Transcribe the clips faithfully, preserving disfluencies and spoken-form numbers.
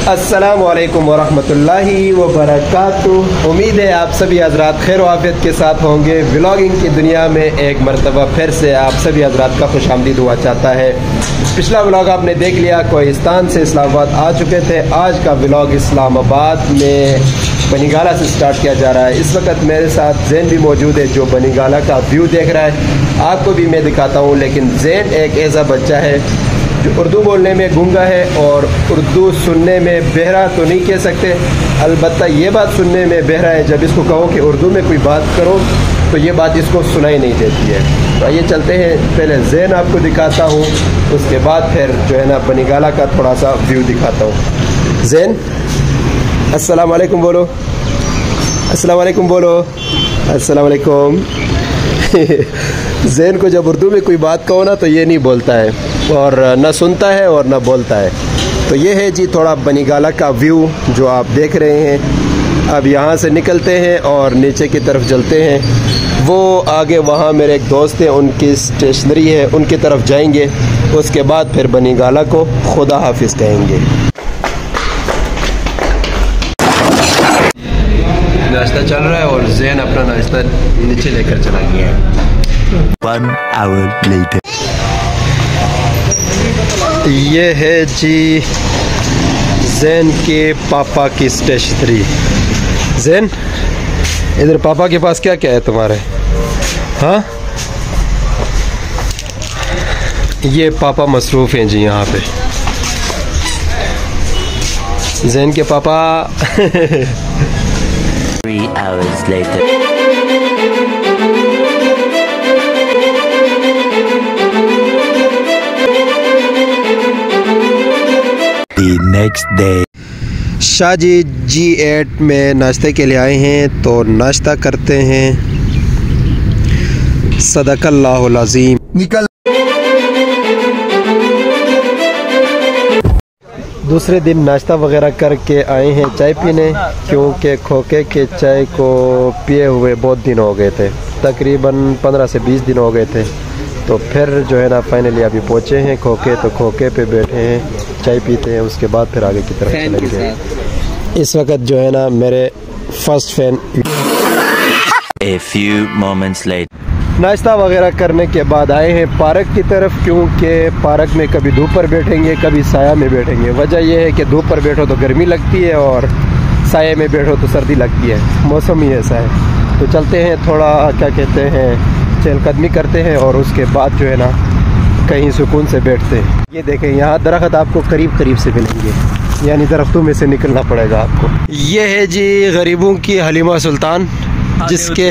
अस्सलामु अलैकुम वरहमतुल्लाहि वबरकातुह। उम्मीद है आप सभी हज़रात खैर आफियत के साथ होंगे। व्लॉगिंग की दुनिया में एक मरतबा फिर से आप सभी हज़रात का खुश आमदीद हुआ चाहता है। पिछला व्लॉग आपने देख लिया, कोहिस्तान से इस्लामाबाद आ चुके थे। आज का व्लॉग इस्लामाबाद में बनीगाला से स्टार्ट किया जा रहा है। इस वक्त मेरे साथ जैन भी मौजूद है जो बनीगाला का व्यू देख रहा है। आपको भी मैं दिखाता हूँ, लेकिन जैन एक ऐसा बच्चा है जो उर्दू बोलने में गूंगा है और उर्दू सुनने में बहरा तो नहीं कह सकते, अलबत्ता ये बात सुनने में बहरा है। जब इसको कहो कि उर्दू में कोई बात करो तो ये बात इसको सुनाई नहीं देती है। तो आइए चलते हैं, पहले जैन आपको दिखाता हूँ, उसके बाद फिर जो है ना बनीगाला का थोड़ा सा व्यू दिखाता हूँ। जैन अस्सलाम वालेकुम बोलो, अस्सलाम वालेकुम बोलो, अस्सलाम वालेकुम। जैन को जब उर्दू में कोई बात कहो ना तो ये नहीं बोलता है, और ना सुनता है और ना बोलता है। तो ये है जी थोड़ा बनीगाला का व्यू जो आप देख रहे हैं। अब यहाँ से निकलते हैं और नीचे की तरफ चलते हैं। वो आगे वहाँ मेरे एक दोस्त हैं, उनकी स्टेशनरी है, उनकी तरफ जाएंगे। उसके बाद फिर बनीगाला को खुदा हाफिज़ कहेंगे। नाश्ता चल रहा है और जैन अपना नाश्ता नीचे लेकर चला गया है। One hour later. ये है जी जैन के पापा की स्टेशनरी। जैन इधर पापा के पास क्या क्या है तुम्हारे? हाँ, ये पापा मसरूफ़ हैं जी यहाँ पे। जैन के पापा। Three hours later. The next day. शाहजी जी एट में नाश्ते के लिए आए हैं, तो नाश्ता करते हैं। सदकल्लाहुल अज़ीम। निकल। दूसरे दिन नाश्ता वगैरह करके आए हैं चाय पीने, क्योंकि खोखे के चाय को पिए हुए बहुत दिन हो गए थे, तकरीबन पंद्रह से बीस दिन हो गए थे। तो फिर जो है ना फाइनली अभी पहुँचे हैं खोखे, तो खोखे पे बैठे हैं, चाय पीते हैं, उसके बाद फिर आगे की तरफ चलेंगे। इस वक्त जो है ना मेरे first fan. A few moments later. नाश्ता वगैरह करने के बाद आए हैं पार्क की तरफ, क्योंकि पार्क में कभी धूप पर बैठेंगे कभी साया में बैठेंगे। वजह यह है कि धूप पर बैठो तो गर्मी लगती है और साये में बैठो तो सर्दी लगती है, मौसम ही ऐसा है। तो चलते हैं, थोड़ा क्या कहते हैं चहलकदमी करते हैं और उसके बाद जो है ना कहीं सुकून से बैठते हैं। ये देखें यहाँ दरख्त आपको करीब करीब से मिलेंगे, यानी दरख्तों में से निकलना पड़ेगा आपको। ये है जी गरीबों की हलीमा सुल्तान, जिसके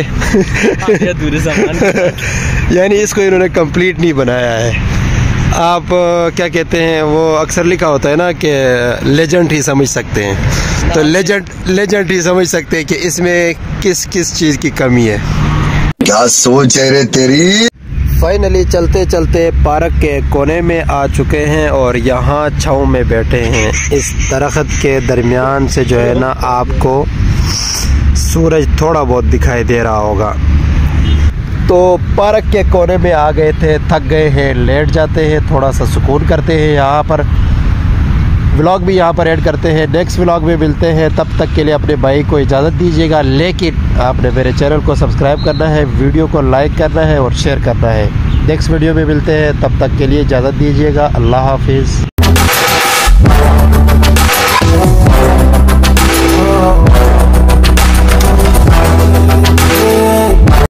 यानी इसको इन्होंने कंप्लीट नहीं बनाया है। आप क्या कहते हैं, वो अक्सर लिखा होता है ना कि लेजेंड ही समझ सकते हैं, तो लेजेंड लेजेंड ही समझ सकते हैं कि इसमें किस किस चीज़ की कमी है। क्या सोच है रे तेरी। फाइनली चलते चलते पार्क के कोने में आ चुके हैं और यहाँ छाँव में बैठे हैं। इस दरख्त के दरमियान से जो है ना आपको सूरज थोड़ा बहुत दिखाई दे रहा होगा। तो पार्क के कोने में आ गए थे, थक गए हैं, लेट जाते हैं, थोड़ा सा सुकून करते हैं यहाँ पर। व्लॉग भी यहाँ पर ऐड करते हैं। नेक्स्ट व्लॉग में मिलते हैं, तब तक के लिए अपने भाई को इजाज़त दीजिएगा, लेकिन आपने मेरे चैनल को सब्सक्राइब करना है, वीडियो को लाइक करना है और शेयर करना है। नेक्स्ट वीडियो में मिलते हैं, तब तक के लिए इजाज़त दीजिएगा। अल्लाह हाफिज़।